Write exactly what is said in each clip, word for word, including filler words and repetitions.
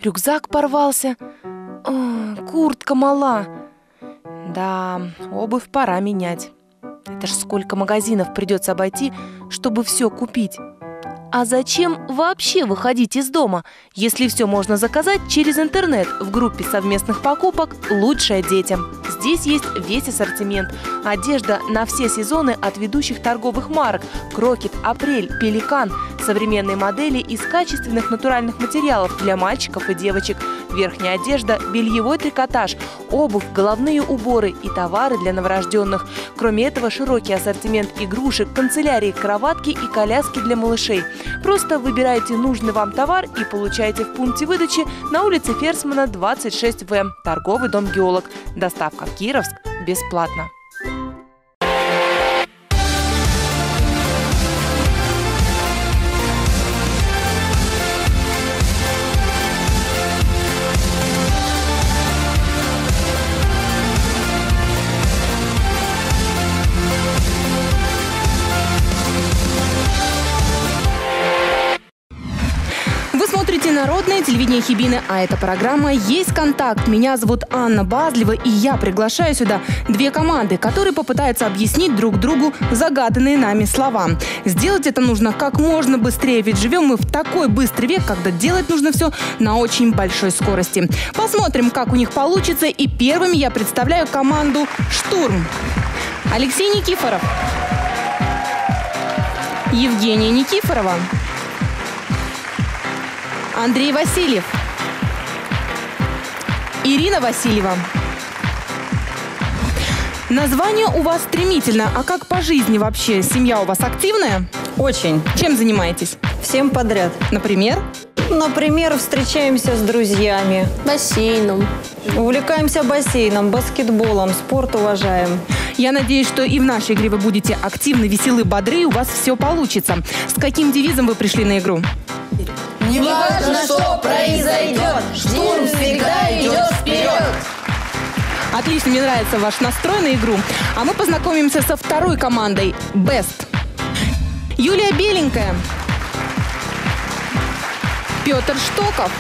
рюкзак порвался. О, куртка мала. Да, обувь пора менять. Это ж сколько магазинов придется обойти, чтобы все купить. А зачем вообще выходить из дома, если все можно заказать через интернет в группе совместных покупок «Лучшее детям»? Здесь есть весь ассортимент. Одежда на все сезоны от ведущих торговых марок «Крокет», «Апрель», «Пеликан». Современные модели из качественных натуральных материалов для мальчиков и девочек. Верхняя одежда, бельевой трикотаж, обувь, головные уборы и товары для новорожденных. Кроме этого, широкий ассортимент игрушек, канцелярии, кроватки и коляски для малышей. Просто выбирайте нужный вам товар и получайте в пункте выдачи на улице Ферсмана, двадцать шесть вэ. Торговый дом «Геолог». Доставка в Кировск бесплатно. Смотрите народное телевидение Хибины, а эта программа «Есть контакт». Меня зовут Анна Базлева, и я приглашаю сюда две команды, которые попытаются объяснить друг другу загаданные нами слова. Сделать это нужно как можно быстрее, ведь живем мы в такой быстрый век, когда делать нужно все на очень большой скорости. Посмотрим, как у них получится, и первыми я представляю команду «Штурм». Алексей Никифоров, Евгения Никифорова, Андрей Васильев, Ирина Васильева. Название у вас стремительно. А как по жизни вообще? Семья у вас активная? Очень. Чем занимаетесь? Всем подряд. Например? Например, встречаемся с друзьями. Бассейном. Увлекаемся бассейном, баскетболом, спорт уважаем. Я надеюсь, что и в нашей игре вы будете активны, веселы, бодры, и у вас все получится. С каким девизом вы пришли на игру? Не важно, что произойдет, штурм всегда идет вперед. Отлично, мне нравится ваш настрой на игру. А мы познакомимся со второй командой «Бест». Юлия Беленькая, Петр Штоков,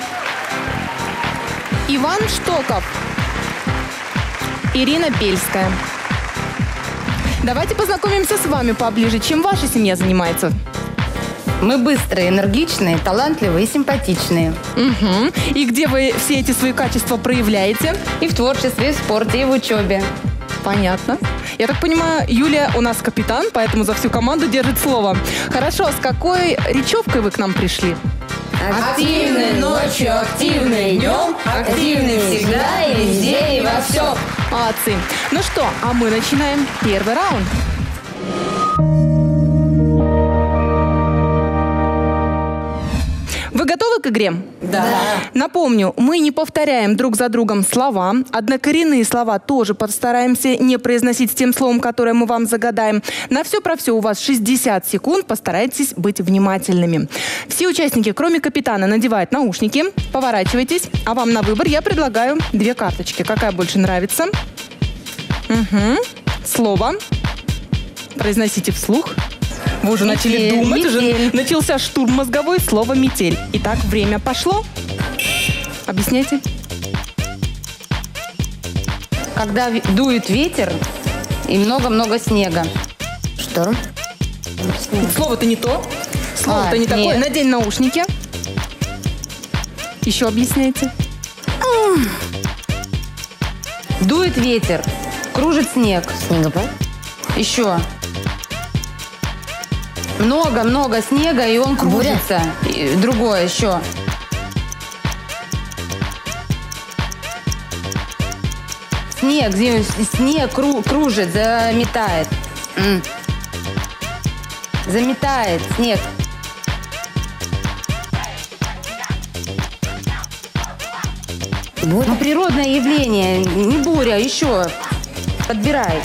Иван Штоков, Ирина Бельская. Давайте познакомимся с вами поближе. Чем ваша семья занимается? Мы быстрые, энергичные, талантливые и симпатичные. Угу. И где вы все эти свои качества проявляете? И в творчестве, и в спорте, и в учебе. Понятно. Я так понимаю, Юлия у нас капитан, поэтому за всю команду держит слово. Хорошо, с какой речевкой вы к нам пришли? Активный ночью, активный днем, активный всегда и везде и во всем. Молодцы. Ну что, а мы начинаем первый раунд. Вы готовы к игре? Да. Напомню, мы не повторяем друг за другом слова, однокоренные слова тоже постараемся не произносить с тем словом, которое мы вам загадаем. На все про все у вас шестьдесят секунд, постарайтесь быть внимательными. Все участники, кроме капитана, надевают наушники, поворачивайтесь, а вам на выбор я предлагаю две карточки. Какая больше нравится? Угу. Слово. Произносите вслух. Вы уже Метель, начали думать, метель. уже начался штурм мозговой, слово «метель». Итак, время пошло. Объясняйте. Когда ви- дует ветер и много-много снега. Что? Слово-то не то. Слово-то А, не такое. нет. Надень наушники. Еще объясняйте. Дует ветер, кружит снег. Снегопад? Еще. Много-много снега, и он кружится. И другое еще. Снег, зим- снег кру- кружит, заметает. М. Заметает снег. Буря? Ну, природное явление, не буря, еще. Подбирай.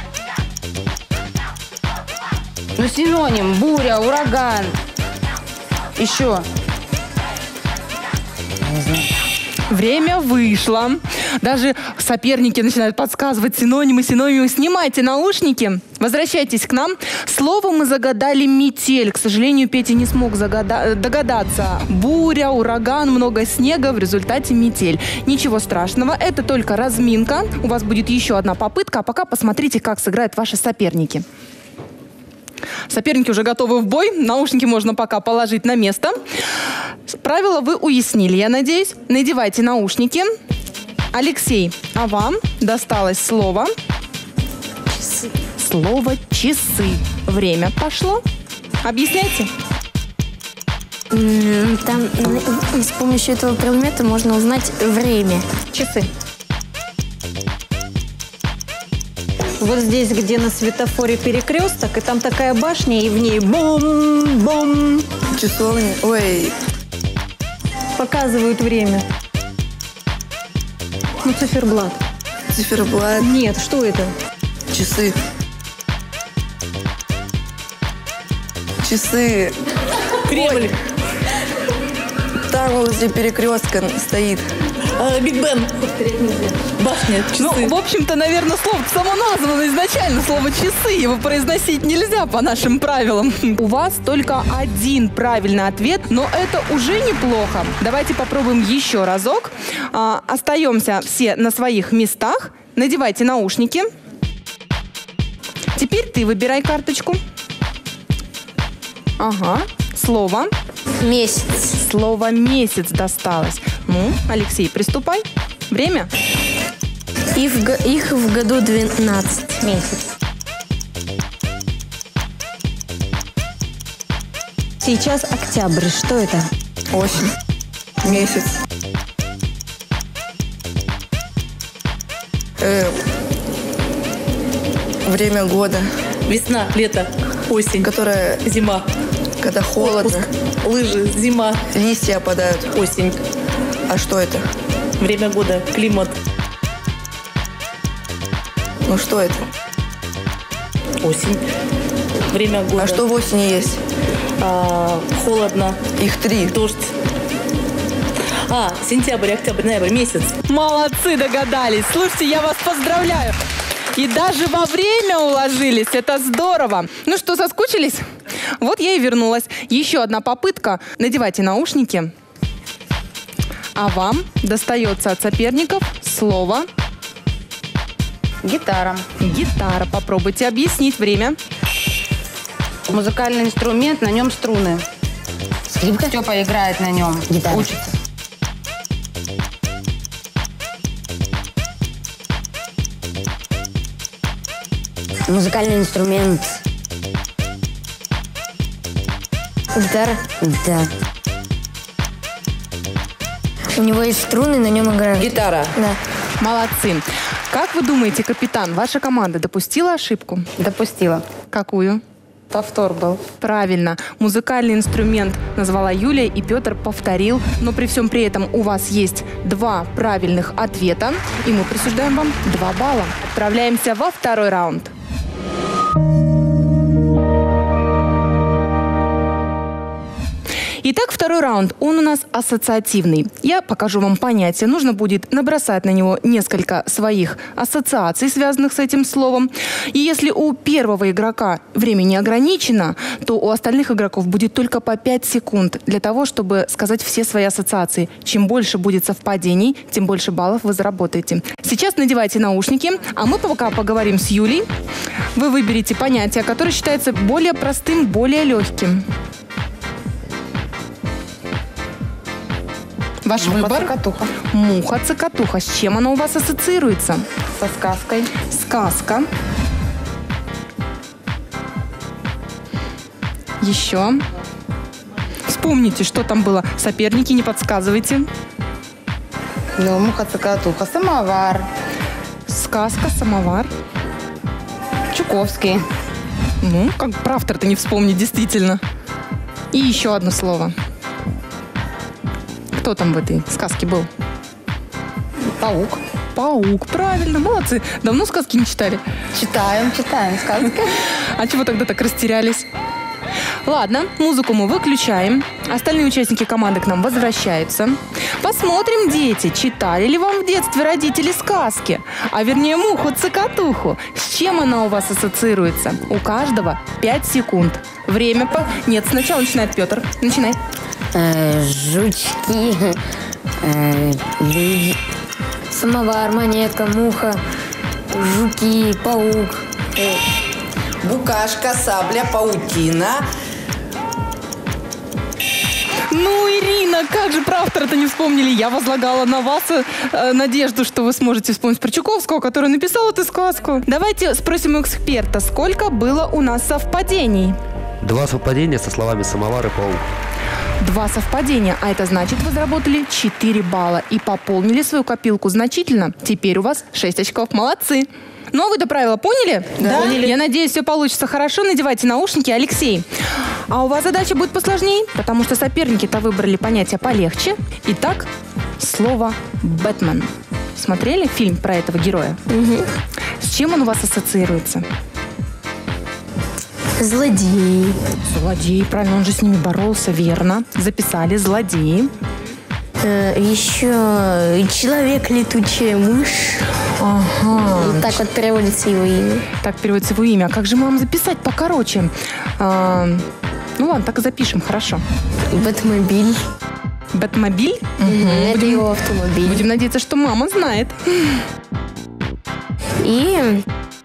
Ну, синоним. Буря, ураган. Еще. Время вышло. Даже соперники начинают подсказывать синонимы, синонимы. Снимайте наушники, возвращайтесь к нам. Слово мы загадали метель. К сожалению, Петя не смог загада- догадаться. Буря, ураган, много снега, в результате метель. Ничего страшного, это только разминка. У вас будет еще одна попытка, а пока посмотрите, как сыграют ваши соперники. Соперники уже готовы в бой. Наушники можно пока положить на место. Правила вы уяснили, я надеюсь. Надевайте наушники. Алексей, а вам досталось слово? Часы. Слово «часы». Время пошло. Объясняйте. М, Там м, с помощью этого предмета можно узнать время. Часы. Вот здесь, где на светофоре перекресток, и там такая башня, и в ней бом-бом. Часовня. Ой, Показывают время. Ну, циферблат. циферблат, Нет, что это? часы. Часы. Кремль. Там возле перекрестка стоит. А, Биг Бен. Башня. Часы. Ну, в общем-то, наверное, слово само названо изначально. Слово «часы». Его произносить нельзя по нашим правилам. У вас только один правильный ответ, но это уже неплохо. Давайте попробуем еще разок. А, остаемся все на своих местах. Надевайте наушники. Теперь ты выбирай карточку. Ага. Слово. Месяц. Слово «месяц» досталось. Ну, Алексей, приступай. Время. И в г- их в году двенадцать. Месяц. Сейчас октябрь. Что это? Осень. Месяц. Э, время года, Весна, лето, осень, которое, зима, когда холодно, отпуск, лыжи, зима, листья опадают. осень. А что это? Время года, климат, Ну что это? осень. Время года. А что в осени есть? А, холодно, Их три. дождь. А, сентябрь, октябрь, ноябрь, месяц. Молодцы, догадались. Слушайте, я вас поздравляю. И даже во время уложились. Это здорово. Ну что, соскучились? Вот я и вернулась. Еще одна попытка. Надевайте наушники. А вам достается от соперников слово Гитара. «гитара». Попробуйте объяснить. Время. Музыкальный инструмент, на нем струны. Скрипка. Степа играет на нем. Гитара. Учится. Музыкальный инструмент. Гитара? Да. У него есть струны, на нем играют. Гитара. Да. Молодцы. Как вы думаете, капитан, ваша команда допустила ошибку? Допустила. Какую? Повтор был. Правильно. Музыкальный инструмент назвала Юлия, и Петр повторил. Но при всем при этом у вас есть два правильных ответа, и мы присуждаем вам два балла. Отправляемся во второй раунд. Итак, второй раунд. Он у нас ассоциативный. Я покажу вам понятие. Нужно будет набросать на него несколько своих ассоциаций, связанных с этим словом. И если у первого игрока время не ограничено, то у остальных игроков будет только по пять секунд для того, чтобы сказать все свои ассоциации. Чем больше будет совпадений, тем больше баллов вы заработаете. Сейчас надевайте наушники, а мы пока поговорим с Юлей. Вы выберете понятие, которое считается более простым, более легким. Ваш выбор. Муха-цокотуха. Муха-цокотуха. С чем она у вас ассоциируется? Со сказкой. Сказка. Еще. Вспомните, что там было. Соперники, не подсказывайте. Ну, муха-цокотуха. Самовар. Сказка, самовар. Чуковский. Ну, как про автора-то не вспомнить, действительно. И еще одно слово. Кто там в этой сказке был? Паук. Паук. Правильно, молодцы. Давно сказки не читали? Читаем, читаем сказки. А чего тогда так растерялись? Ладно, музыку мы выключаем. Остальные участники команды к нам возвращаются. посмотрим, дети, читали ли вам в детстве родители сказки, а вернее муху-цокотуху. С чем она у вас ассоциируется? У каждого пять секунд. Время по... Нет, сначала начинает Петр. Начинай. Э, жучки, э, люди. Самовар, монетка, муха, жуки, паук. Э, Букашка, сабля, паутина. Ну, Ирина, как же про автора-то не вспомнили? Я возлагала на вас э, надежду, что вы сможете вспомнить про Чуковского, который написал эту сказку. Давайте спросим у эксперта, сколько было у нас совпадений? Два совпадения со словами «самовар» и «паук». Два совпадения, а это значит, вы заработали четыре балла и пополнили свою копилку значительно. Теперь у вас шесть очков. Молодцы. Ну, а вы-то правила поняли? Да. Поняли. Я надеюсь, все получится хорошо. Надевайте наушники. Алексей, а у вас задача будет посложнее, потому что соперники-то выбрали понятие полегче. Итак, слово «Бэтмен». Смотрели фильм про этого героя? Угу. С чем он у вас ассоциируется? Злодей. Злодей, правильно, он же с ними боролся, верно. Записали, злодеи. Э, еще человек, летучая мышь. Ага. Вот так вот переводится его имя. Так переводится его имя. А как же мы вам записать покороче? А, ну ладно, так и запишем, хорошо. Бэтмобиль. Бэтмобиль? Угу. Это его автомобиль. Будем надеяться, что мама знает. И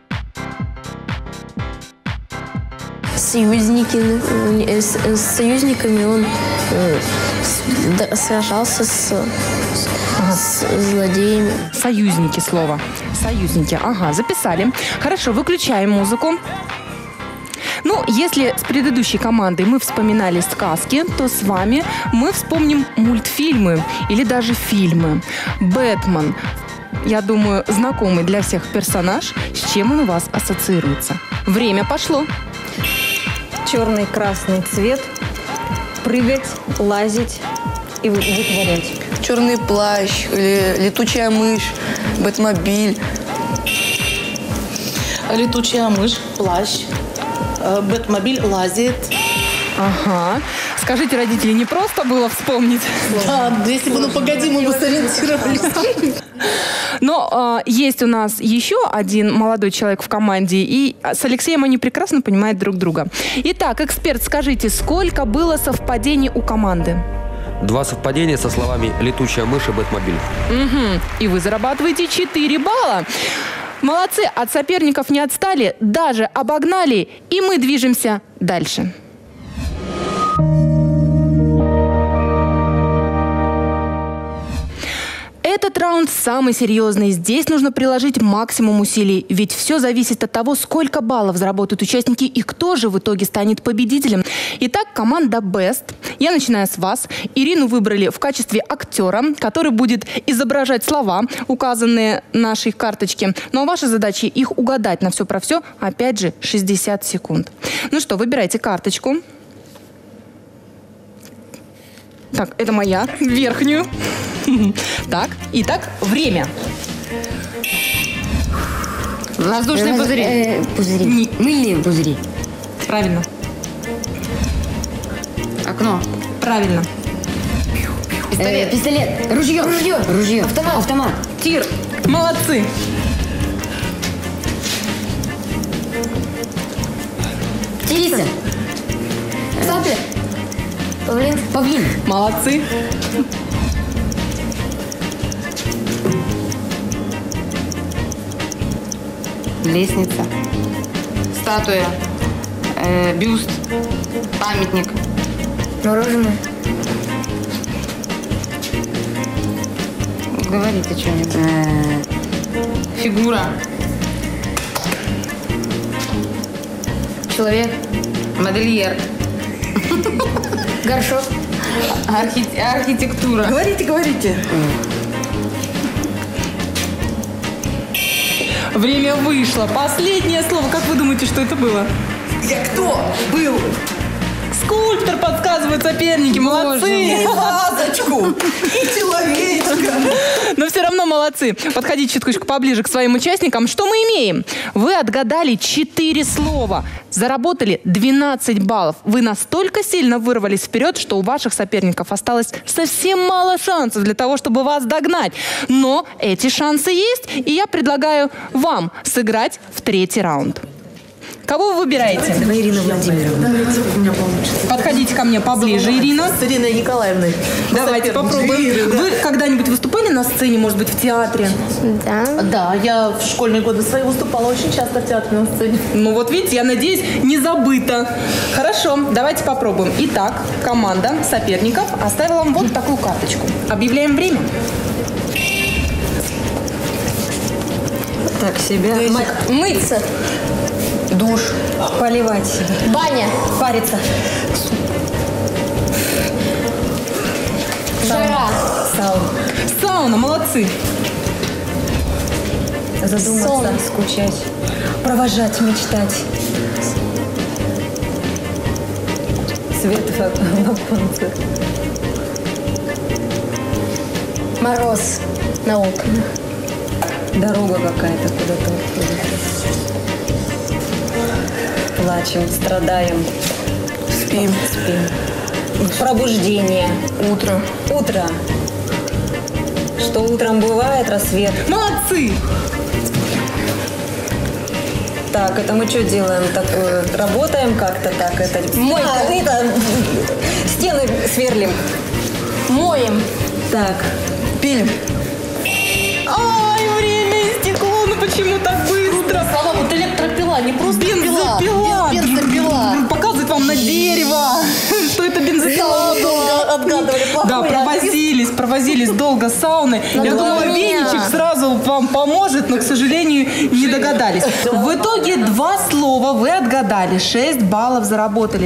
союзники, э, с, с союзниками он э, с- д- сражался с, с злодеями. Союзники слово. Союзники. Ага, записали. Хорошо, выключаем музыку. Ну, если с предыдущей командой мы вспоминали сказки, то с вами мы вспомним мультфильмы или даже фильмы. Бэтмен. Я думаю, знакомый для всех персонаж. С чем он у вас ассоциируется? Время пошло. Черный, красный цвет. Прыгать, лазить и вы- вытворять. Черный плащ, или летучая мышь, Бэтмобиль. Летучая мышь, плащ, э, Бэтмобиль лазит. Ага. Скажите, родители, не просто было вспомнить? Да, если бы, ну погоди, мы бы сориентировались. Но э, есть у нас еще один молодой человек в команде, и с Алексеем они прекрасно понимают друг друга. Итак, эксперт, скажите, сколько было совпадений у команды? Два совпадения со словами «летучая мышь» и «Бэтмобиль». Угу. И вы зарабатываете четыре балла. Молодцы, от соперников не отстали, даже обогнали, и мы движемся дальше. Этот раунд самый серьезный. Здесь нужно приложить максимум усилий, ведь все зависит от того, сколько баллов заработают участники и кто же в итоге станет победителем. Итак, команда Best. Я начинаю с вас. Ирину выбрали в качестве актера, который будет изображать слова, указанные на нашей карточке. Ну а ваша задача их угадать на все про все. Опять же, шестьдесят секунд. Ну что, выбирайте карточку. Так, это моя, верхнюю. Так, итак, время. Воздушные пузыри. Э, пузыри. Не- Мыльные пузыри. Правильно, Окно. правильно. Э, пистолет. Ружье. Ружье. Ружье. Автомат. Автомат. Тир. Молодцы. Птица. Цапля. Павлин. Павлин. Молодцы. Лестница. Статуя. Э, бюст. Памятник. Мороженое. Говорите что-нибудь. Э, фигура. Человек. Модельер. Горшок. Архи- архитектура. Говорите, говорите. Время вышло. Последнее слово. Как вы думаете, что это было? Я кто был? Скульптор, подсказывают соперники. Молодцы. И вазочку, и человечка. Но все равно молодцы. Подходите чуточку поближе к своим участникам. Что мы имеем? Вы отгадали четыре слова. Заработали двенадцать баллов. Вы настолько сильно вырвались вперед, что у ваших соперников осталось совсем мало шансов для того, чтобы вас догнать. Но эти шансы есть, и я предлагаю вам сыграть в третий раунд. Кого вы выбираете? Давай Ирина Владимировна. Давайте, у меня получится. Подходите ко мне поближе, Ирина. С Ириной Николаевной. Давайте попробуем. Вы когда-нибудь выступали на сцене, может быть, в театре? Да. Да, я в школьные годы свои выступала очень часто в театре на сцене. Ну вот видите, я надеюсь, не забыто. Хорошо, давайте попробуем. Итак, команда соперников оставила вам вот такую карточку. Объявляем время. Так, себя. Мыться. Душ. Поливать себя. Баня. Париться. Жара. Сауна. Сауна, молодцы. Задуматься, Сон. скучать. Провожать, мечтать. Свет в оконце. Мороз на окна. Дорога какая-то куда-то уходит. Плачем, страдаем. Спим. Спим. Пробуждение. Утро. Утро. Что утром бывает, рассвет. Молодцы. Так, это мы что делаем? Так, э, работаем как-то так? Это... Мойка. А, это... Стены сверлим. Моем. Так. Пилим. Ай, время истекло, ну почему так быстро? Слава, вот электропила, не просто Бензопила. пила. Бензопила. Показывает вам на дерево, что это бензопила. Долго отгадывали. Да, провозились, провозились долго с сауной. Я думала, веничек сразу вам поможет, но, к сожалению, не догадались. В итоге два слова вы отгадали, шесть баллов заработали.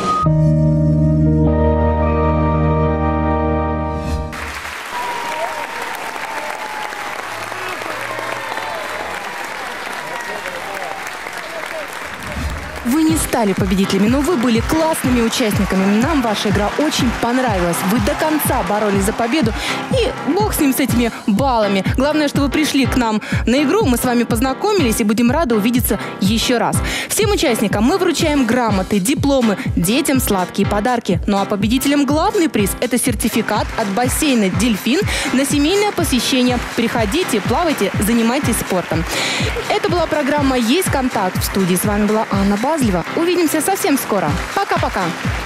Вы не стали победителями, но вы были классными участниками. Нам ваша игра очень понравилась. Вы до конца боролись за победу. И бог с ним, с этими баллами. Главное, что вы пришли к нам на игру, мы с вами познакомились и будем рады увидеться еще раз. Всем участникам мы вручаем грамоты, дипломы, детям сладкие подарки. Ну а победителям главный приз – это сертификат от бассейна «Дельфин» на семейное посещение. Приходите, плавайте, занимайтесь спортом. Это была программа «Есть контакт». В студии с вами была Анна Базлева. Увидимся совсем скоро. Пока-пока.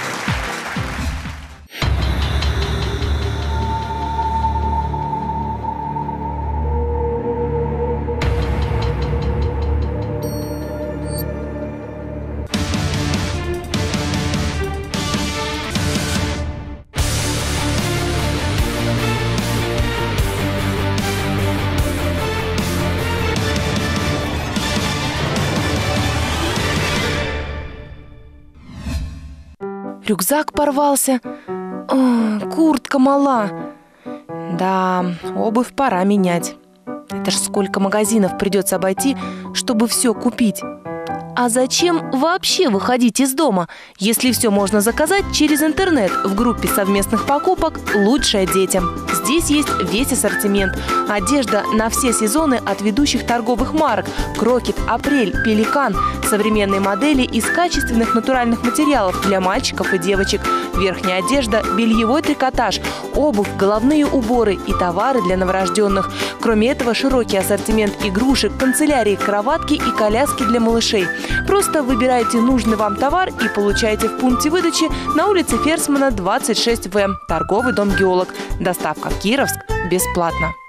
Рюкзак порвался. О, куртка мала. Да, обувь пора менять. Это ж сколько магазинов придется обойти, чтобы все купить. А зачем вообще выходить из дома, если все можно заказать через интернет в группе совместных покупок «Лучшее детям»? Здесь есть весь ассортимент. Одежда на все сезоны от ведущих торговых марок «Крокет», «Апрель», «Пеликан», современные модели из качественных натуральных материалов для мальчиков и девочек, верхняя одежда, бельевой трикотаж, обувь, головные уборы и товары для новорожденных. Кроме этого, широкий ассортимент игрушек, канцелярии, кроватки и коляски для малышей. Просто выбирайте нужный вам товар и получайте в пункте выдачи на улице Ферсмана, двадцать шесть В. Торговый дом «Геолог». Доставка в Кировск бесплатно.